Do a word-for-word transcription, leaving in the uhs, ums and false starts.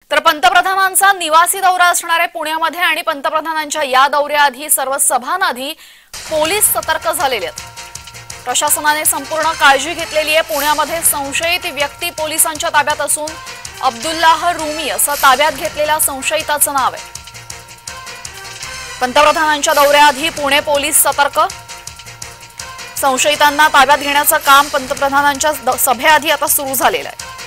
तर पंतप्रधानांचा निवासी दौरा असणार आहे पुण्यामध्ये आणि पंतप्रधानांच्या या दौऱ्याआधी सर्व सभांआधी पोलीस सतर्क झालेले आहेत। प्रशासनाने संपूर्ण काळजी घेतलेली आहे। पुण्यामध्ये संशयित व्यक्ती पोलिसांच्या ताब्यात असून अब्दुल्लाह रुमी असं ताब्यात घेतलेल्या संशयिताचं नाव आहे। पंतप्रधानांच्या दौऱ्याआधी पुणे पोलीस सतर्क, संशयितांना ताब्यात घेण्याचं काम पंतप्रधानांच्या सभेआधी आता सुरू झालेलं आहे।